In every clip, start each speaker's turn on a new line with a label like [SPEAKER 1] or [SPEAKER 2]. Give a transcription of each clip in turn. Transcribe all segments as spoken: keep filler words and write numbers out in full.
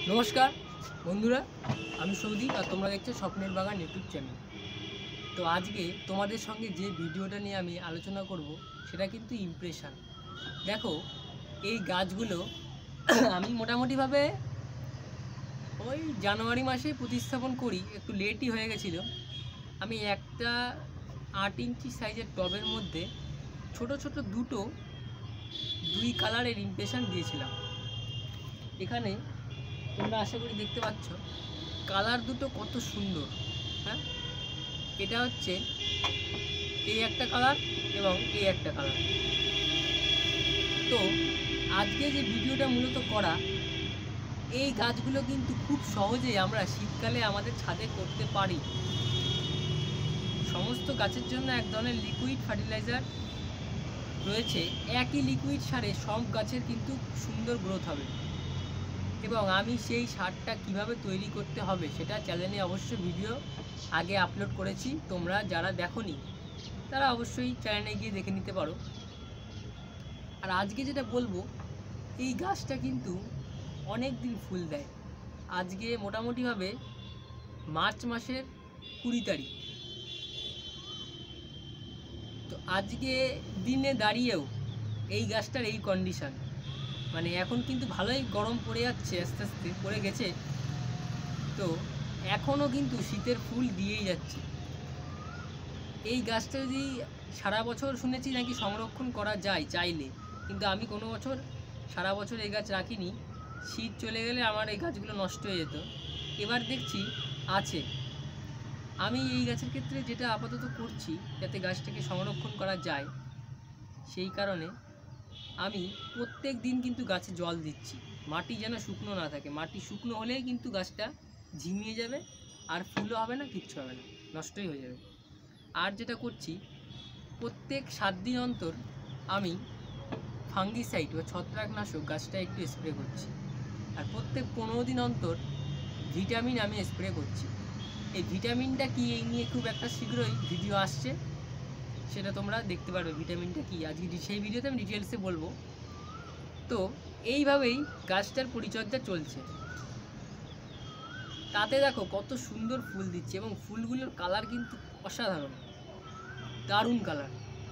[SPEAKER 1] नमस्कार बंधुरा आमी सौदीप और तुम्हारा देखছো स्वप्नेर बागान यूट्यूब चैनल। तो आज के तुम्हारे संगे जे भिडियोटा निये आमी आलोचना करब सेटा किन्तु इम्प्रेशन। देखो এই গাছগুলো আমি মোটামুটিভাবে ওই জানুয়ারি মাসে প্রতিস্থাপন করি, একটু লেটই হয়ে গেছিলো। আমি একটা আট ইঞ্চি সাইজের টবের মধ্যে ছোট ছোট দুটো দুই কালারের ইমপ্রেশন দিয়েছিলাম। এখানে তোমরা আশা করি দেখতে পাচ্ছ কালার দুটো কত সুন্দর। হ্যাঁ, এটা হচ্ছে এই একটা কালার এবং এই একটা কালার। তো আজকে যে ভিডিওটা মূলত করা, এই গাছগুলো কিন্তু খুব সহজেই আমরা শীতকালে আমাদের ছাদে করতে পারি। সমস্ত গাছের জন্য এক ধরনের লিকুইড ফার্টিলাইজার রয়েছে, একই লিকুইড সারে সব গাছের কিন্তু সুন্দর গ্রোথ হবে। এবং আমি সেই সারটা কিভাবে তৈরি করতে হবে সেটা চ্যানেলে অবশ্য ভিডিও আগে আপলোড করেছি, তোমরা যারা দেখোনি তারা অবশ্যই চ্যানেলে গিয়ে দেখে নিতে পারো। আর আজকে যেটা বলবো, এই গাছটা কিন্তু অনেক দিন ফুল দেয়। আজকে মোটামুটিভাবে মার্চ মাসের কুড়ি তারিখ। তো আজকে দিনে দাঁড়িয়েও এই গাছটার এই কন্ডিশন, মানে এখন কিন্তু ভালোই গরম পড়ে যাচ্ছে, আস্তে আস্তে পড়ে গেছে। তো এখনও কিন্তু শীতের ফুল দিয়েই যাচ্ছে। এই গাছটা যদি সারা বছর শুনেছি নাকি সংরক্ষণ করা যায় চাইলে, কিন্তু আমি কোনো বছর সারা বছর এই গাছ রাখিনি। শীত চলে গেলে আমার এই গাছগুলো নষ্ট হয়ে যেত। এবার দেখছি আছে। আমি এই গাছের ক্ষেত্রে যেটা আপাতত করছি যাতে গাছটাকে সংরক্ষণ করা যায়, সেই কারণে আমি প্রত্যেক দিন কিন্তু গাছে জল দিচ্ছি। মাটি যেন শুকনো না থাকে, মাটি শুকনো হলেই কিন্তু গাছটা ঝিমিয়ে যাবে, আর ফুলও হবে না, কিচ্ছু হবে না, নষ্টই হয়ে যাবে। আর যেটা করছি, প্রত্যেক সাত দিন অন্তর আমি ফাঙ্গিসাইড বা ছত্রাকনাশক গাছটা একটু স্প্রে করছি। আর প্রত্যেক পনেরো দিন অন্তর ভিটামিন আমি স্প্রে করছি। এই ভিটামিনটা কি, এই নিয়ে খুব একটা শীঘ্রই ভিডিও আসছে, সেটা তোমরা দেখতে পারবে ভিটামিনটা কি। আজকে সেই ভিডিওতে আমি ডিটেলসে বলবো। তো এইভাবেই গাছটার পরিচর্যা চলছে। তাতে দেখো কত সুন্দর ফুল দিচ্ছে, এবং ফুলগুলোর কালার কিন্তু অসাধারণ, দারুণ কালার।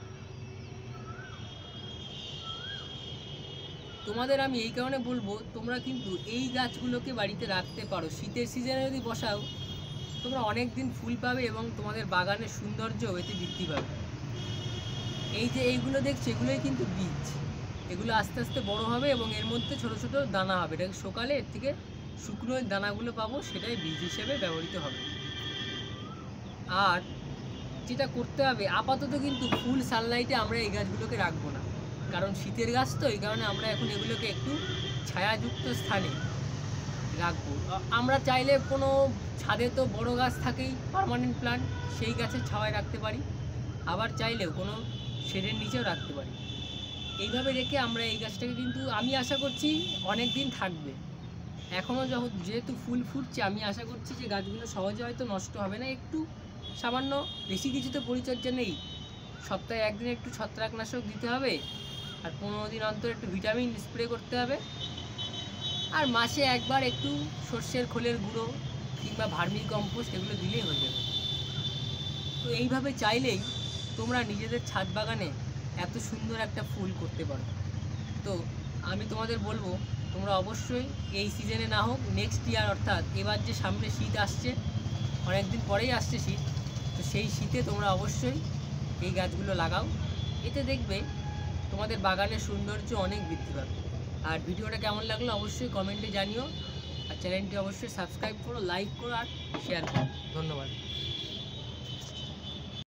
[SPEAKER 1] তোমাদের আমি এই কারণে বলবো, তোমরা কিন্তু এই গাছগুলোকে বাড়িতে রাখতে পারো। শীতের সিজনে যদি বসাও তোমরা অনেক দিন ফুল পাবে, এবং তোমাদের বাগানের সৌন্দর্য এতে বৃদ্ধি পাবে। এই যে এইগুলো দেখছো, এগুলোই কিন্তু বীজ। এগুলো আস্তে আস্তে বড় হবে এবং এর মধ্যে ছোট ছোট দানা হবে। এটা সকালে এর থেকে শুকনো দানাগুলো পাবো, সেটাই বীজ হিসেবে ব্যবহৃত হবে। আর যেটা করতে হবে, আপাতত কিন্তু ফুল সানলাইটে আমরা এই গাছগুলোকে রাখবো না, কারণ শীতের গাছ তো, এই কারণে আমরা এখন এগুলোকে একটু ছায়াযুক্ত স্থানে রাখবো। আমরা চাইলে কোনো ছাদে তো বড় গাছ থাকেই, পার্মানেন্ট প্লান্ট, সেই গাছের ছায়ায় রাখতে পারি। আবার চাইলেও কোনো শেডের নিচেও রাখতে পারি। এইভাবে রেখে আমরা এই গাছটাকে কিন্তু আমি আশা করছি অনেক দিন থাকবে। এখনও যখন যেহেতু ফুল ফুটছে, আমি আশা করছি যে গাছগুলো সহজে হয়তো নষ্ট হবে না। একটু সামান্য, বেশি কিছু তো পরিচর্যা নেই। সপ্তাহে একদিন একটু ছত্রাকনাশক দিতে হবে, আর পনেরো দিন অন্তর একটু ভিটামিন স্প্রে করতে হবে, আর মাসে একবার একটু সর্ষের খোলের গুঁড়ো কিংবা ভার্মি কম্পোস্ট এগুলো দিলেই হয়ে যাবে। তো এইভাবে চাইলেই তোমরা নিজেদের ছাদ বাগানে এত সুন্দর একটা ফুল করতে পারো। তো আমি তোমাদের বলবো, তোমরা অবশ্যই এই সিজনে না হোক, নেক্সট ইয়ার, অর্থাৎ এবার যে সামনে শীত আসছে, অনেক দিন পরেই আসছে শীত, তো সেই শীতে তোমরা অবশ্যই এই গাছগুলো লাগাও। এতে দেখবে তোমাদের বাগানের সৌন্দর্য অনেক বৃদ্ধি পাবে। আর ভিডিওটা কেমন লাগলো অবশ্যই কমেন্টে জানিও, আর চ্যানেলটি অবশ্যই সাবস্ক্রাইব করো, লাইক করো আর শেয়ার করো। ধন্যবাদ।